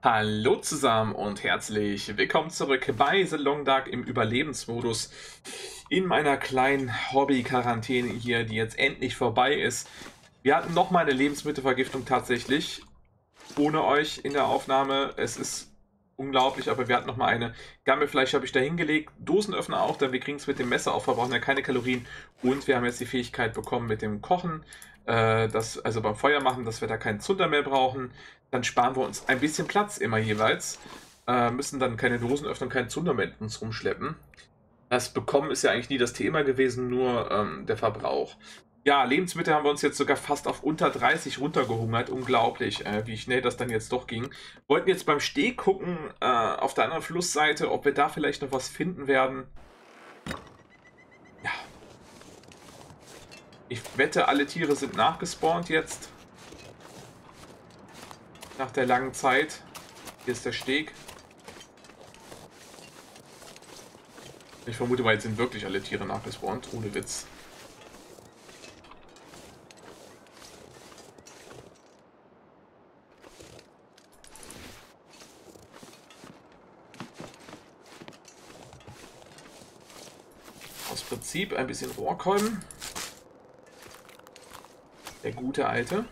Hallo zusammen und herzlich willkommen zurück bei The Long Dark im Überlebensmodus in meiner kleinen Hobby-Quarantäne hier, die jetzt endlich vorbei ist. Wir hatten nochmal eine Lebensmittelvergiftung tatsächlich, ohne euch in der Aufnahme. Es ist unglaublich, aber wir hatten nochmal eine. Gammelfleisch habe ich da hingelegt, Dosenöffner auch, denn wir kriegen es mit dem Messer auf, verbrauchen ja keine Kalorien. Und wir haben jetzt die Fähigkeit bekommen mit dem Kochen, also beim Feuer machen, dass wir da keinen Zunder mehr brauchen. Dann sparen wir uns ein bisschen Platz immer jeweils. Müssen dann keine Dosen öffnen, keinen Zunder mit uns rumschleppen. Das Bekommen ist ja eigentlich nie das Thema gewesen, nur der Verbrauch. Ja, Lebensmittel haben wir uns jetzt sogar fast auf unter 30 runtergehungert. Unglaublich, wie schnell das dann jetzt doch ging. Wollten jetzt beim Steg gucken, auf der anderen Flussseite, ob wir da vielleicht noch was finden werden. Ja. Ich wette, alle Tiere sind nachgespawnt jetzt. Nach der langen Zeit. Hier ist der Steg. Ich vermute mal, jetzt sind wirklich alle Tiere nachgespawnt. Ohne Witz. Aus Prinzip ein bisschen Rohrkolben. Der gute alte.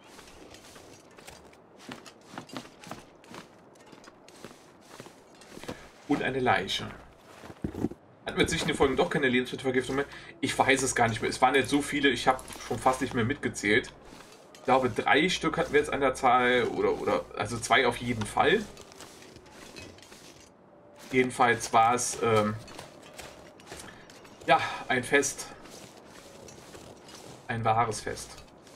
Und eine Leiche. Hatten wir zwischen den Folgen doch keine Lebensmittelvergiftung mehr? Ich weiß es gar nicht mehr. Es waren jetzt so viele, ich habe schon fast nicht mehr mitgezählt. Ich glaube, 3 Stück hatten wir jetzt an der Zahl. Also 2 auf jeden Fall. Jedenfalls war es ja, ein Fest. Ein wahres Fest.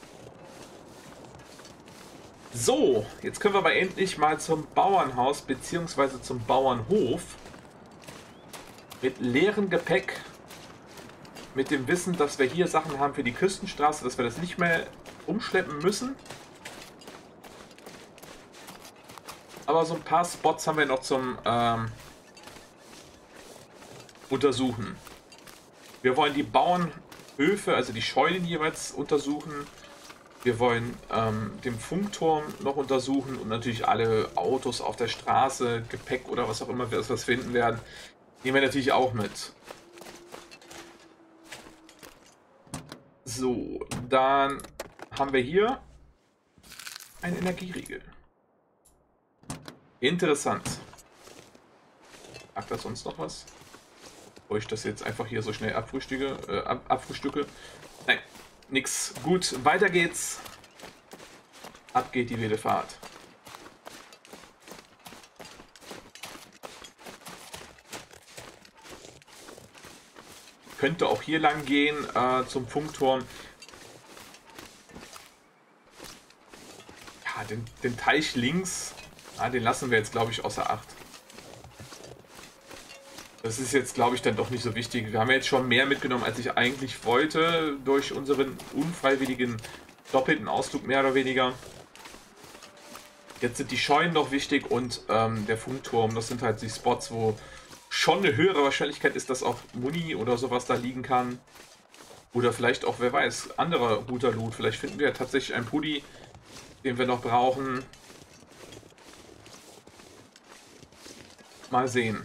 So, jetzt können wir aber endlich mal zum Bauernhaus bzw. zum Bauernhof. Mit leerem Gepäck. Mit dem Wissen, dass wir hier Sachen haben für die Küstenstraße, dass wir das nicht mehr umschleppen müssen. Aber so ein paar Spots haben wir noch zum Untersuchen. Wir wollen die Bauernhöfe, also die Scheunen jeweils untersuchen. Wir wollen den Funkturm noch untersuchen und natürlich alle Autos auf der Straße, Gepäck oder was auch immer wir was finden werden. Nehmen wir natürlich auch mit. So, dann haben wir hier einen Energieriegel. Interessant. Sagt das sonst noch was? Bevor ich das jetzt einfach hier so schnell abfrühstücke. Nein, nix. Gut, weiter geht's. Ab geht die wilde Fahrt. Könnte auch hier lang gehen, zum Funkturm. Ja, den Teich links, den lassen wir jetzt, glaube ich, außer Acht. Das ist jetzt, glaube ich, dann doch nicht so wichtig. Wir haben jetzt schon mehr mitgenommen, als ich eigentlich wollte, durch unseren unfreiwilligen doppelten Ausflug, mehr oder weniger. Jetzt sind die Scheunen noch wichtig und der Funkturm. Das sind halt die Spots, wo schon eine höhere Wahrscheinlichkeit ist, dass auch Muni oder sowas da liegen kann. Oder vielleicht auch, wer weiß, anderer guter Loot. Vielleicht finden wir ja tatsächlich einen Pulli, den wir noch brauchen. Mal sehen.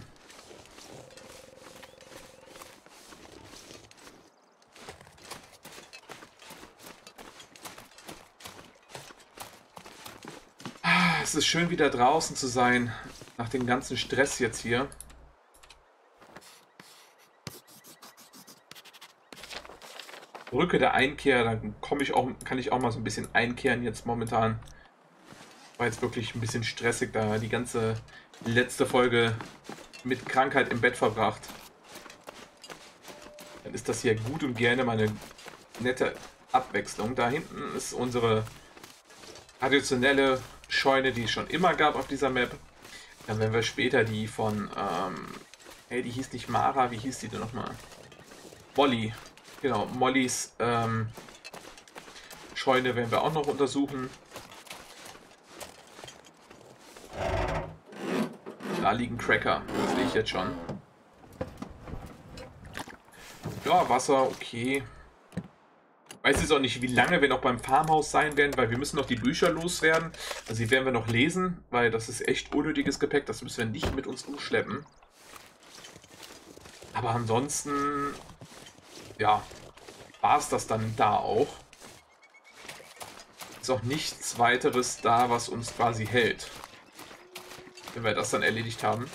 Es ist schön, wieder draußen zu sein, nach dem ganzen Stress jetzt hier. Brücke der Einkehr, dann kann ich auch mal so ein bisschen einkehren jetzt momentan. War jetzt wirklich ein bisschen stressig, da die ganze letzte Folge mit Krankheit im Bett verbracht. Dann ist das hier gut und gerne mal eine nette Abwechslung. Da hinten ist unsere traditionelle Scheune, die es schon immer gab auf dieser Map. Dann werden wir später die von, hey, die hieß nicht Mara, wie hieß die denn nochmal? Molly. Genau, Mollys Scheune werden wir auch noch untersuchen. Da liegen Cracker, das sehe ich jetzt schon. Ja, Wasser, okay. Weiß jetzt auch nicht, wie lange wir noch beim Farmhaus sein werden, weil wir müssen noch die Bücher loswerden. Also die werden wir noch lesen, weil das ist echt unnötiges Gepäck. Das müssen wir nicht mit uns umschleppen. Aber ansonsten, ja, war es das dann da auch. Ist auch nichts weiteres da, was uns quasi hält. Wenn wir das dann erledigt haben.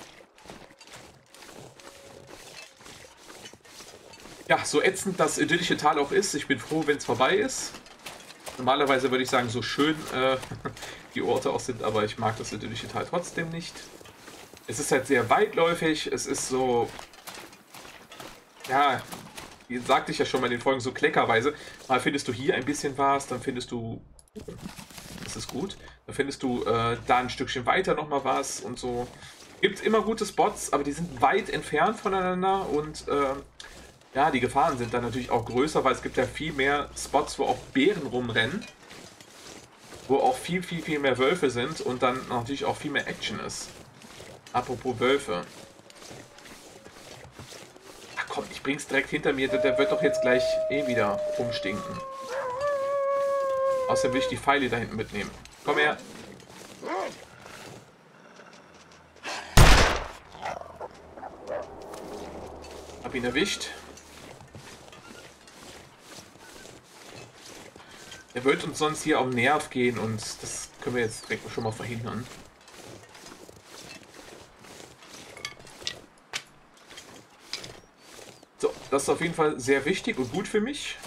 Ja, so ätzend das idyllische Tal auch ist, ich bin froh, wenn es vorbei ist. Normalerweise würde ich sagen, so schön die Orte auch sind, aber ich mag das idyllische Tal trotzdem nicht. Es ist halt sehr weitläufig, es ist so, ja, wie sagte ich ja schon mal in den Folgen, so kleckerweise. Mal findest du hier ein bisschen was, dann findest du, das ist gut, dann findest du da ein Stückchen weiter nochmal was und so. Gibt immer gute Spots, aber die sind weit entfernt voneinander und ja, die Gefahren sind dann natürlich auch größer, weil es gibt ja viel mehr Spots, wo auch Bären rumrennen. Wo auch viel mehr Wölfe sind und dann natürlich auch viel mehr Action ist. Apropos Wölfe. Ach komm, ich bring's direkt hinter mir, der wird doch jetzt gleich eh wieder rumstinken. Außerdem will ich die Pfeile da hinten mitnehmen. Komm her. Hab ihn erwischt. Er wird uns sonst hier auf den Nerv gehen und das können wir jetzt direkt schon mal verhindern. So, das ist auf jeden Fall sehr wichtig und gut für mich.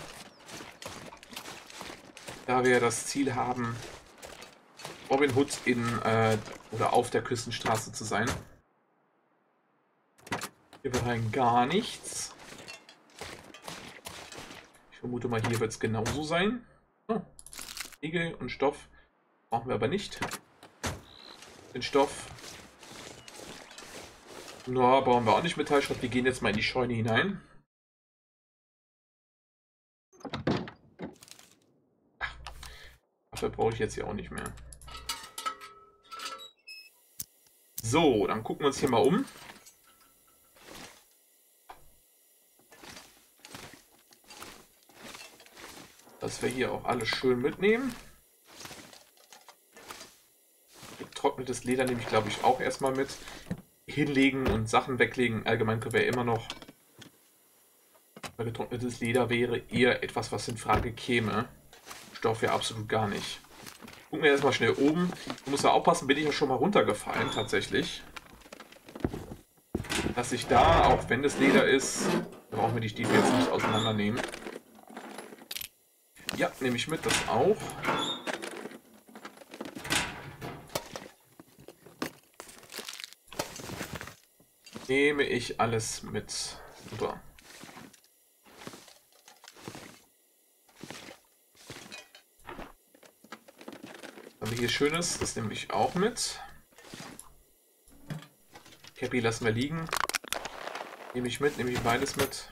Da wir das Ziel haben, Robin Hood in oder auf der Küstenstraße zu sein. Hier wird rein gar nichts. Ich vermute mal, hier wird es genauso sein. Oh, Igel und Stoff brauchen wir aber nicht. Den Stoff. No, brauchen wir auch nicht Metallschrott. Wir gehen jetzt mal in die Scheune hinein. Ach, dafür brauche ich jetzt hier auch nicht mehr. So, dann gucken wir uns hier mal um. Dass wir hier auch alles schön mitnehmen. Getrocknetes Leder nehme ich, glaube ich, auch erstmal mit. Hinlegen und Sachen weglegen. Allgemein können wir immer noch. Weil getrocknetes Leder wäre eher etwas, was in Frage käme. Stoff ja absolut gar nicht. Gucken wir erstmal schnell oben. Ich muss ja aufpassen, bin ich ja schon mal runtergefallen, tatsächlich. Dass ich da, auch wenn es Leder ist, brauchen wir die Stiefel jetzt nicht auseinandernehmen. Ja, nehme ich mit, das auch. Nehme ich alles mit. Super. Was haben wir hier Schönes? Das nehme ich auch mit. Cappy lassen wir liegen. Nehme ich mit, nehme ich beides mit.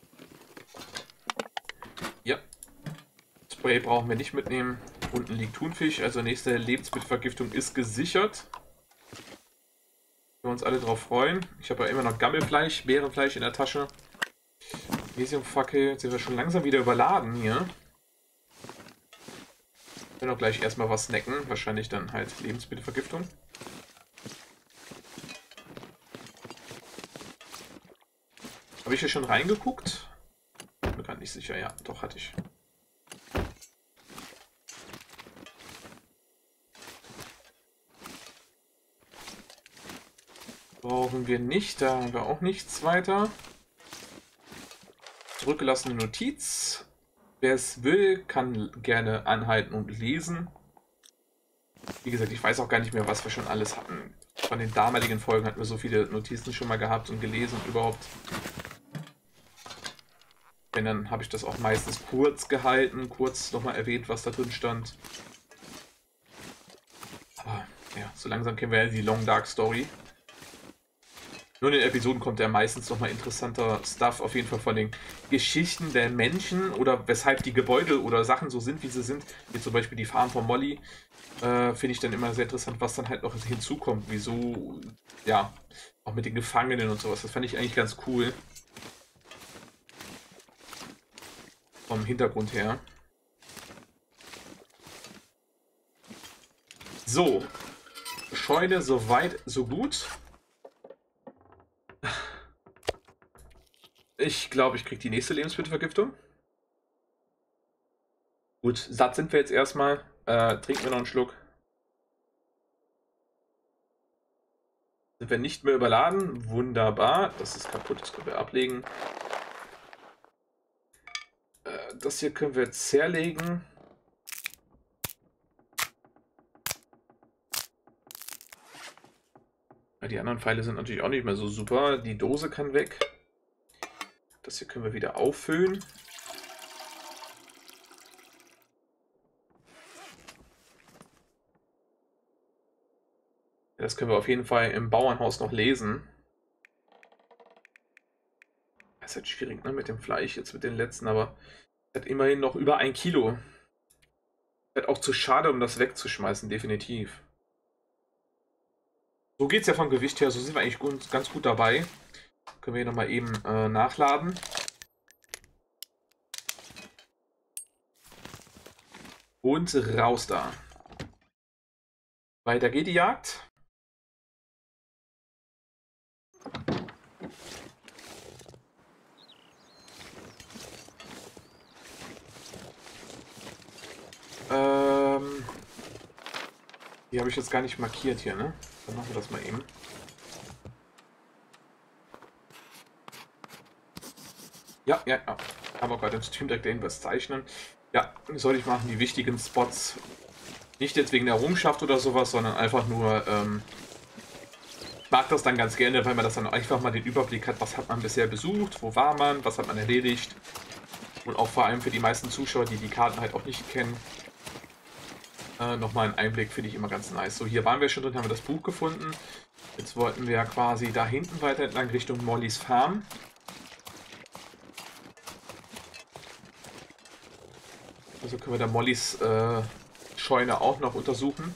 Ja. Spray brauchen wir nicht mitnehmen. Unten liegt Thunfisch, also nächste Lebensmittelvergiftung ist gesichert. Wir uns alle drauf freuen. Ich habe ja immer noch Gammelfleisch, Bärenfleisch in der Tasche. Magnesiumfackel. Jetzt sind wir schon langsam wieder überladen hier. Ich will auch gleich erstmal was snacken. Wahrscheinlich dann halt Lebensmittelvergiftung. Habe ich hier schon reingeguckt? Bin mir gerade nicht sicher. Ja, doch, hatte ich. Brauchen wir nicht. Da haben wir auch nichts weiter. Zurückgelassene Notiz. Wer es will, kann gerne anhalten und lesen. Wie gesagt, ich weiß auch gar nicht mehr, was wir schon alles hatten. Von den damaligen Folgen hatten wir so viele Notizen schon mal gehabt und gelesen und überhaupt. Wenn, dann habe ich das auch meistens kurz gehalten, kurz nochmal erwähnt, was da drin stand. Aber ja, so langsam kennen wir ja die Long Dark Story. Nur in den Episoden kommt ja meistens nochmal interessanter Stuff, auf jeden Fall von den Geschichten der Menschen oder weshalb die Gebäude oder Sachen so sind, wie sie sind. Wie zum Beispiel die Farm von Molly. Finde ich dann immer sehr interessant, was dann halt noch hinzukommt. Wieso, ja, auch mit den Gefangenen und sowas. Das fand ich eigentlich ganz cool. Vom Hintergrund her. So, Scheune so weit, so gut. Ich glaube, ich kriege die nächste Lebensmittelvergiftung. Gut, satt sind wir jetzt erstmal. Trinken wir noch einen Schluck. Sind wir nicht mehr überladen? Wunderbar. Das ist kaputt, das können wir ablegen. Das hier können wir zerlegen. Die anderen Pfeile sind natürlich auch nicht mehr so super. Die Dose kann weg. Das hier können wir wieder auffüllen. Das können wir auf jeden Fall im Bauernhaus noch lesen. Das ist halt schwierig, ne, mit dem Fleisch, jetzt mit den letzten, aber hat immerhin noch über 1 Kilo. Ist auch zu schade, um das wegzuschmeißen, definitiv. So geht es ja vom Gewicht her, so sind wir eigentlich ganz gut dabei. Können wir hier nochmal eben nachladen. Und raus da. Weiter geht die Jagd. Die habe ich jetzt gar nicht markiert hier, ne? Dann machen wir das mal eben. Ja. Aber gerade im Stream Deck irgendwas zeichnen. Ja, soll ich machen, die wichtigen Spots. Nicht jetzt wegen der Errungenschaft oder sowas, sondern einfach nur, ich mag das dann ganz gerne, weil man das dann einfach mal den Überblick hat, was hat man bisher besucht, wo war man, was hat man erledigt. Und auch vor allem für die meisten Zuschauer, die die Karten halt auch nicht kennen, nochmal einen Einblick, finde ich immer ganz nice. So, hier waren wir schon drin, haben wir das Buch gefunden. Jetzt wollten wir quasi da hinten weiter entlang Richtung Mollys Farm. Also können wir da Mollys Scheune auch noch untersuchen.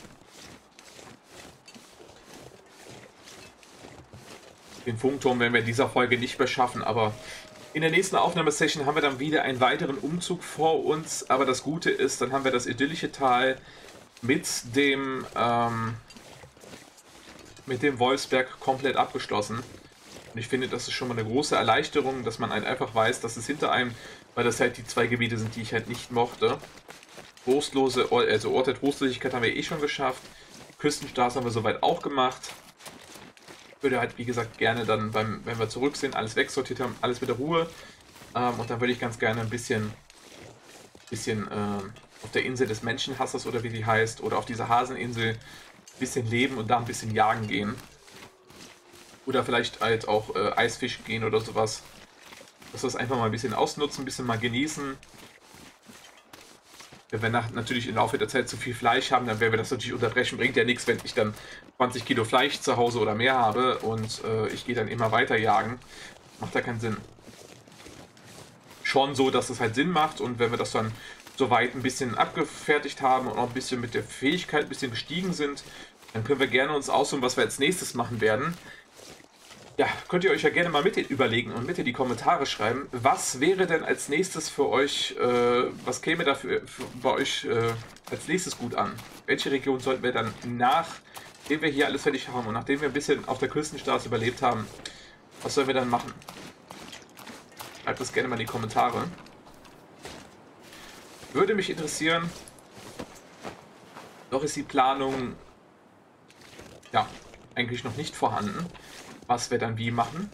Den Funkturm werden wir in dieser Folge nicht mehr schaffen, aber in der nächsten Aufnahmesession haben wir dann wieder einen weiteren Umzug vor uns. Aber das Gute ist, dann haben wir das idyllische Tal mit dem Wolfsberg komplett abgeschlossen. Und ich finde, das ist schon mal eine große Erleichterung, dass man halt einfach weiß, dass es hinter einem, weil das halt die zwei Gebiete sind, die ich halt nicht mochte. Trostlose, also Ort der Trostlosigkeit haben wir eh schon geschafft. Küstenstraße haben wir soweit auch gemacht. Ich würde halt, wie gesagt, gerne dann, wenn wir zurück sind, alles wegsortiert haben, alles mit der Ruhe. Und dann würde ich ganz gerne ein bisschen auf der Insel des Menschenhassers oder wie die heißt, oder auf dieser Haseninsel ein bisschen leben und da ein bisschen jagen gehen. Oder vielleicht halt auch Eisfischen gehen oder sowas. Dass wir das einfach mal ein bisschen ausnutzen, ein bisschen mal genießen. Wenn wir natürlich im Laufe der Zeit zu viel Fleisch haben, dann werden wir das natürlich unterbrechen. Bringt ja nichts, wenn ich dann 20 Kilo Fleisch zu Hause oder mehr habe und ich gehe dann immer weiter jagen. Macht ja keinen Sinn. Schon so, dass es halt Sinn macht, und wenn wir das dann soweit ein bisschen abgefertigt haben und auch ein bisschen mit der Fähigkeit ein bisschen gestiegen sind, dann können wir gerne uns aussuchen, was wir als nächstes machen werden. Ja, könnt ihr euch ja gerne mal mit überlegen und mit in die Kommentare schreiben. Was wäre denn als nächstes für euch, was käme dafür bei euch als nächstes gut an? Welche Region sollten wir dann, nachdem wir hier alles fertig haben und nachdem wir ein bisschen auf der Küstenstraße überlebt haben, was sollen wir dann machen? Schreibt das gerne mal in die Kommentare. Würde mich interessieren. Noch ist die Planung, ja, eigentlich noch nicht vorhanden, was wir dann wie machen.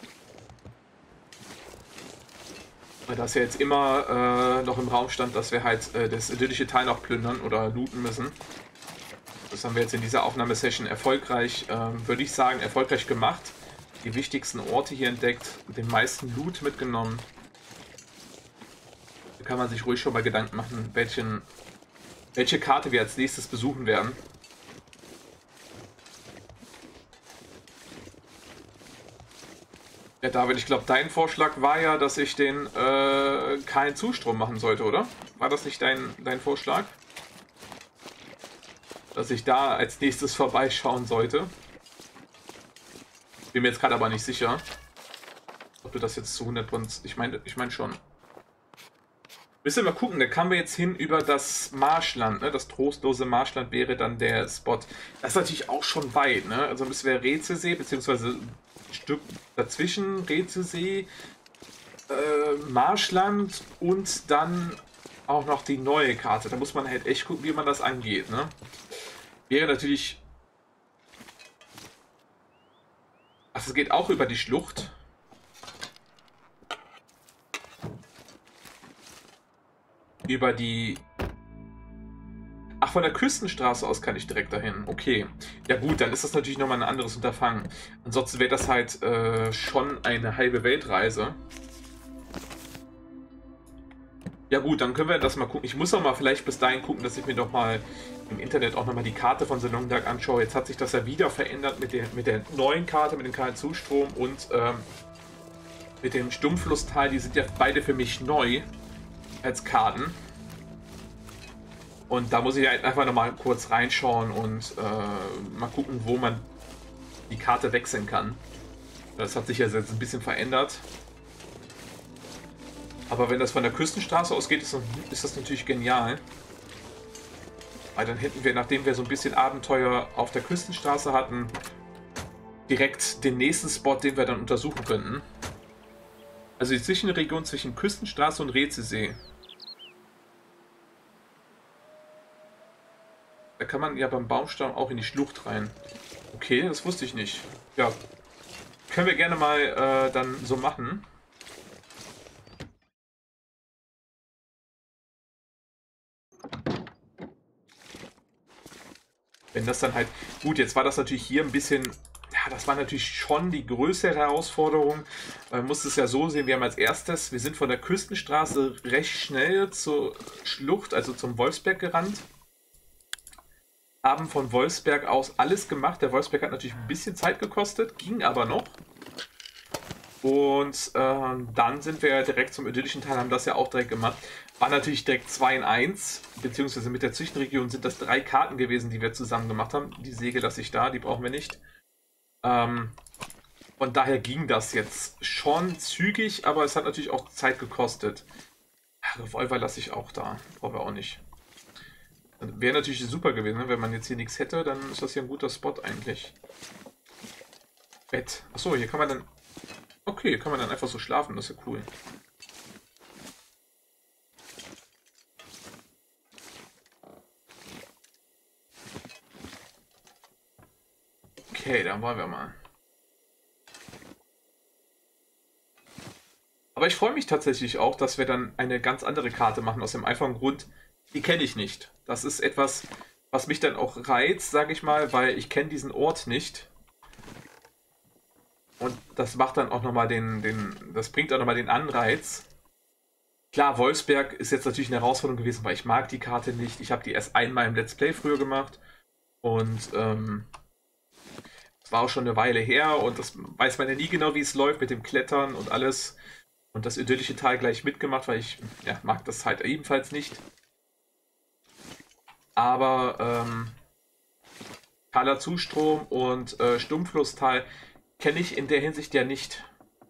Weil das ja jetzt immer noch im Raum stand, dass wir halt das idyllische Teil noch plündern oder looten müssen. Das haben wir jetzt in dieser Aufnahmesession erfolgreich, würde ich sagen, erfolgreich gemacht. Die wichtigsten Orte hier entdeckt, den meisten Loot mitgenommen. Da kann man sich ruhig schon mal Gedanken machen, welche Karte wir als nächstes besuchen werden. Ja, David, ich glaube, dein Vorschlag war ja, dass ich den keinen Zustrom machen sollte, oder? War das nicht dein Vorschlag? Dass ich da als nächstes vorbeischauen sollte. Bin mir jetzt gerade aber nicht sicher, ob du das jetzt zu 100%... Ich meine schon. Müssen wir mal gucken, da kamen wir jetzt hin über das Marschland, ne? Das trostlose Marschland wäre dann der Spot. Das ist natürlich auch schon weit, ne? Also müssen wir Rätselsee, beziehungsweise ein Stück dazwischen, Rätselsee, Marschland und dann auch noch die neue Karte. Da muss man halt echt gucken, wie man das angeht, ne? Wäre natürlich... Ach, es geht auch über die Schlucht. Über die... Ach, von der Küstenstraße aus kann ich direkt dahin. Okay. Ja gut, dann ist das natürlich nochmal ein anderes Unterfangen. Ansonsten wäre das halt schon eine halbe Weltreise. Ja gut, dann können wir das mal gucken. Ich muss auch mal vielleicht bis dahin gucken, dass ich mir doch mal im Internet auch nochmal die Karte von Selongdag anschaue. Jetzt hat sich das ja wieder verändert mit der neuen Karte, mit dem KL-Zustrom und mit dem Stummflussteil. Die sind ja beide für mich neu als Karten. Und da muss ich halt einfach nochmal kurz reinschauen und mal gucken, wo man die Karte wechseln kann. Das hat sich ja jetzt ein bisschen verändert. Aber wenn das von der Küstenstraße ausgeht, ist das natürlich genial. Weil dann hätten wir, nachdem wir so ein bisschen Abenteuer auf der Küstenstraße hatten, direkt den nächsten Spot, den wir dann untersuchen könnten. Also die Zwischenregion zwischen Küstenstraße und Rätselsee. Da kann man ja beim Baumstamm auch in die Schlucht rein. Okay, das wusste ich nicht. Ja, können wir gerne mal dann so machen. Wenn das dann halt... Gut, jetzt war das natürlich hier ein bisschen... Ja, das war natürlich schon die größere Herausforderung. Man muss es ja so sehen, wir haben als erstes... Wir sind von der Küstenstraße recht schnell zur Schlucht, also zum Wolfsberg gerannt. Haben von Wolfsberg aus alles gemacht. Der Wolfsberg hat natürlich ein bisschen Zeit gekostet, ging aber noch. Und dann sind wir direkt zum idyllischen Teil, haben das ja auch direkt gemacht. War natürlich direkt 2 in 1, beziehungsweise mit der Zwischenregion sind das 3 Karten gewesen, die wir zusammen gemacht haben. Die Säge lasse ich da, die brauchen wir nicht. Von daher ging das jetzt schon zügig, aber es hat natürlich auch Zeit gekostet. Revolver lasse ich auch da, brauchen wir auch nicht. Wäre natürlich super gewesen, ne? Wenn man jetzt hier nichts hätte, dann ist das hier ein guter Spot eigentlich. Bett. Achso, hier kann man dann... Okay, hier kann man dann einfach so schlafen, das ist ja cool. Okay, dann wollen wir mal. Aber ich freue mich tatsächlich auch, dass wir dann eine ganz andere Karte machen, aus dem einfachen Grund, die kenne ich nicht. Das ist etwas, was mich dann auch reizt, sage ich mal, weil ich kenne diesen Ort nicht. Und das macht dann auch nochmal das bringt auch nochmal den Anreiz. Klar, Wolfsberg ist jetzt natürlich eine Herausforderung gewesen, weil ich mag die Karte nicht. Ich habe die erst einmal im Let's Play früher gemacht. Und es war auch schon eine Weile her und das weiß man ja nie genau, wie es läuft mit dem Klettern und alles. Und das idyllische Teil gleich mitgemacht, weil ich ja, mag das halt ebenfalls nicht. Aber Kahler Zustrom und Stummflusstal kenne ich in der Hinsicht ja nicht.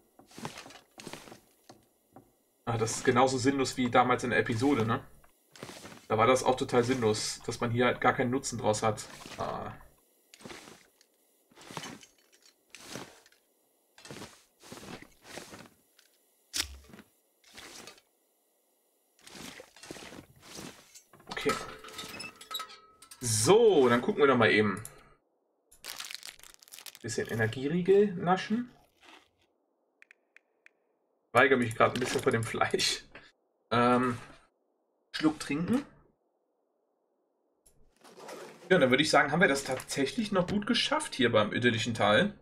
Das ist genauso sinnlos wie damals in der Episode, ne? Da war das auch total sinnlos, dass man hier halt gar keinen Nutzen draus hat. Okay. So, dann gucken wir doch mal eben. Bisschen Energieriegel naschen. Weigere mich gerade ein bisschen vor dem Fleisch. Schluck trinken. Ja, dann würde ich sagen, haben wir das tatsächlich noch gut geschafft hier beim idyllischen Teil.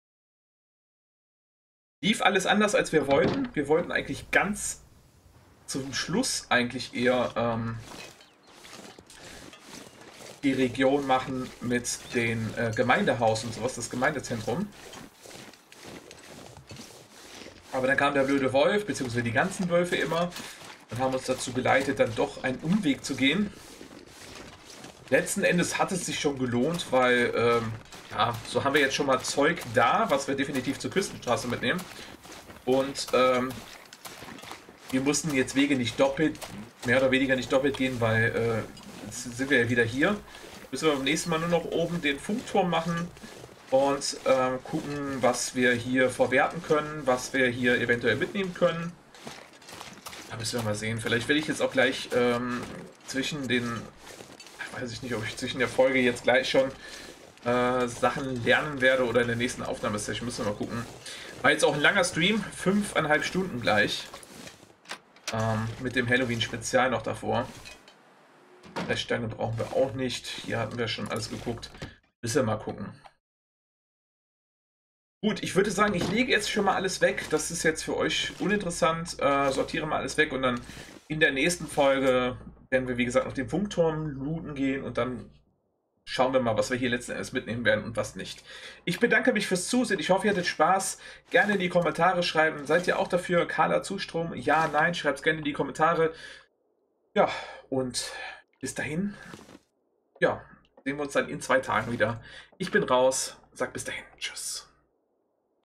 Lief alles anders, als wir wollten. Wir wollten eigentlich ganz zum Schluss eigentlich eher die Region machen mit dem Gemeindehaus und sowas, das Gemeindezentrum. Aber dann kam der blöde Wolf, beziehungsweise die ganzen Wölfe immer, und haben uns dazu geleitet, dann doch einen Umweg zu gehen. Letzten Endes hat es sich schon gelohnt, weil, ja, so haben wir jetzt schon mal Zeug da, was wir definitiv zur Küstenstraße mitnehmen. Und, Wir mussten jetzt Wege nicht doppelt, mehr oder weniger nicht doppelt gehen, weil jetzt sind wir ja wieder hier. Müssen wir beim nächsten Mal nur noch oben den Funkturm machen und gucken, was wir hier verwerten können, was wir hier eventuell mitnehmen können. Da müssen wir mal sehen. Vielleicht will ich jetzt auch gleich zwischen den, weiß ich nicht, ob ich zwischen der Folge jetzt gleich schon Sachen lernen werde oder in der nächsten Aufnahmesession. Müssen wir mal gucken. War jetzt auch ein langer Stream, 5,5 Stunden gleich. Mit dem Halloween-Spezial noch davor. Flashstange brauchen wir auch nicht. Hier hatten wir schon alles geguckt. Müssen wir mal gucken. Gut, ich würde sagen, ich lege jetzt schon mal alles weg. Das ist jetzt für euch uninteressant. Sortiere mal alles weg und dann in der nächsten Folge werden wir, wie gesagt, auf den Funkturm looten gehen und dann schauen wir mal, was wir hier letzten Endes mitnehmen werden und was nicht. Ich bedanke mich fürs Zusehen. Ich hoffe, ihr hattet Spaß. Gerne in die Kommentare schreiben. Seid ihr auch dafür? Carla Zustrom? Ja, nein? Schreibt es gerne in die Kommentare. Ja, und bis dahin, ja, sehen wir uns dann in 2 Tagen wieder. Ich bin raus. Sag bis dahin. Tschüss.